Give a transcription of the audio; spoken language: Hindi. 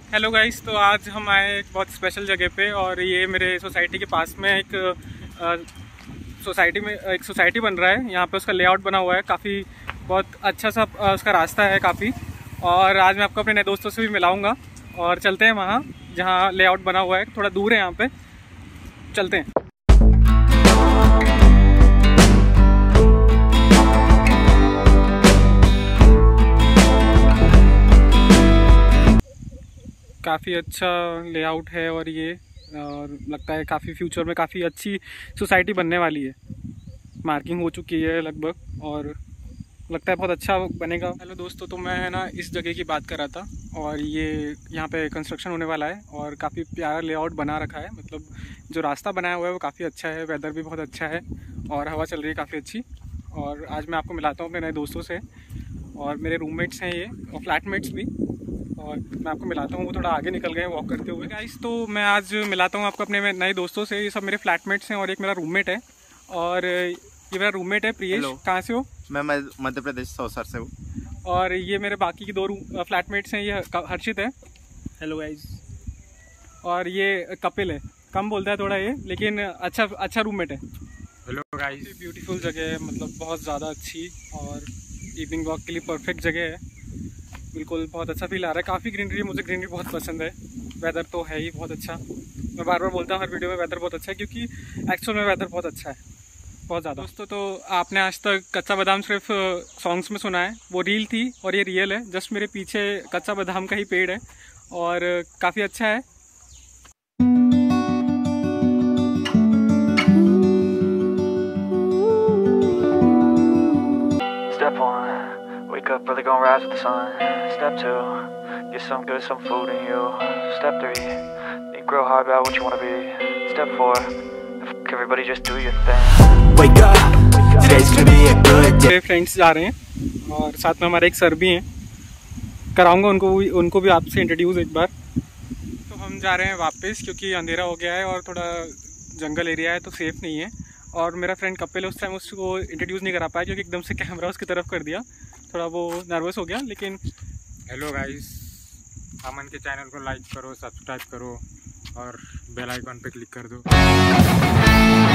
हेलो गाइस, तो आज हम आए एक बहुत स्पेशल जगह पे और ये मेरे सोसाइटी के पास में एक सोसाइटी बन रहा है। यहाँ पे उसका लेआउट बना हुआ है, काफ़ी बहुत अच्छा सा उसका रास्ता है काफ़ी। और आज मैं आपको अपने नए दोस्तों से भी मिलाऊंगा और चलते हैं वहाँ जहाँ लेआउट बना हुआ है। थोड़ा दूर है, यहाँ पे चलते हैं। काफ़ी अच्छा लेआउट है और लगता है काफ़ी फ्यूचर में काफ़ी अच्छी सोसाइटी बनने वाली है। मार्किंग हो चुकी है लगभग और लगता है बहुत अच्छा बनेगा। हेलो दोस्तों, तो मैं ना इस जगह की बात कर रहा था और ये यहाँ पे कंस्ट्रक्शन होने वाला है और काफ़ी प्यारा लेआउट बना रखा है। मतलब जो रास्ता बनाया हुआ है वो काफ़ी अच्छा है, वेदर भी बहुत अच्छा है और हवा चल रही है काफ़ी अच्छी। और आज मैं आपको मिलाता हूँ अपने नए दोस्तों से और मेरे रूममेट्स हैं ये और फ्लैटमेट्स भी, और मैं आपको मिलाता हूँ। वो थोड़ा आगे निकल गए वॉक करते हुए। गाइस, तो मैं आज मिलाता हूँ आपको अपने नए दोस्तों से। ये सब मेरे फ्लैटमेट्स हैं और एक मेरा रूममेट है। और ये मेरा रूममेट है प्रियेश। कहाँ से हो? मैं मध्य प्रदेश सौसर से हूँ। और ये मेरे बाकी की दो फ्लैटमेट्स हैं, ये हर्षित है। Hello guys. और ये कपिल है, कम बोलता है थोड़ा ये, लेकिन अच्छा रूममेट है। Hello guys. ब्यूटीफुल जगह है, मतलब बहुत ज़्यादा अच्छी और इवनिंग वॉक के लिए परफेक्ट जगह है। बिल्कुल बहुत अच्छा फील आ रहा है। काफ़ी ग्रीनरी है, मुझे ग्रीनरी बहुत पसंद है। वेदर तो है ही बहुत अच्छा। मैं बार बार बोलता हूँ हर वीडियो में वेदर बहुत अच्छा है, क्योंकि एक्चुअल में वेदर बहुत अच्छा है, बहुत ज़्यादा। दोस्तों, तो आपने आज तक कच्चा बादाम सिर्फ सॉन्ग्स में सुना है, वो रील थी और ये रियल है। जस्ट मेरे पीछे कच्चा बादाम का ही पेड़ है और काफ़ी अच्छा है। Step 1, wake up early, gonna rise with the sun. Step 2, get some good, some food in you. Step 3, think real hard about what you wanna be. Step 4, everybody just do your thing. Wake up, today's gonna be a good day. मेरे फ्रेंड्स जा रहे हैं और साथ में हमारे एक सर भी हैं, कराऊंगा उनको भी आपसे इंट्रोड्यूस एक बार। तो हम जा रहे हैं वापस, क्योंकि अंधेरा हो गया है और थोड़ा जंगल एरिया है तो सेफ़ नहीं है। और मेरा फ्रेंड कपिल उस टाइम उसको इंट्रोड्यूस नहीं करा पाया, क्योंकि एकदम से कैमरा उसकी तरफ कर दिया, थोड़ा वो नर्वस हो गया। लेकिन हेलो गाइस, अमन के चैनल को लाइक करो, सब्सक्राइब करो और बेल आइकन पे क्लिक कर दो।